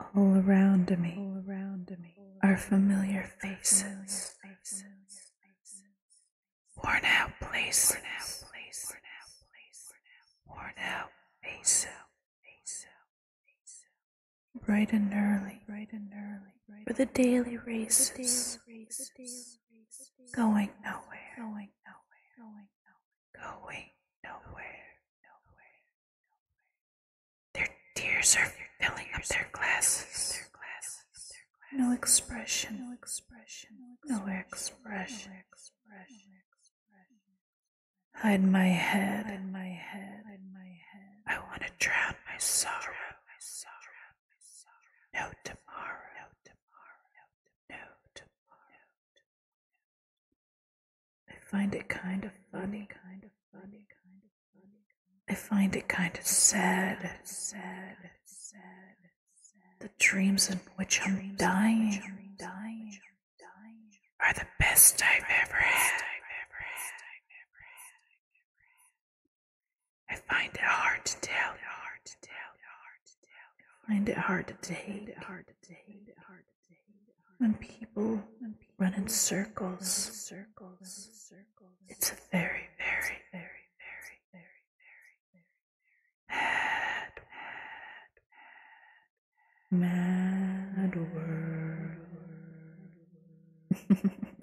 All around me are familiar faces, worn out places, worn out faces, bright and early for the daily races, going nowhere, going nowhere. Their tears are filling up their glasses. No expression, no expression. Hide my head. I want to drown my sorrow. No tomorrow. No tomorrow. I find it kind of funny. I find it kind of sad. The dreams in which I'm dying are the best I've ever had. I find it hard to tell. I find it hard to take. When people run in circles, it's a very mad world.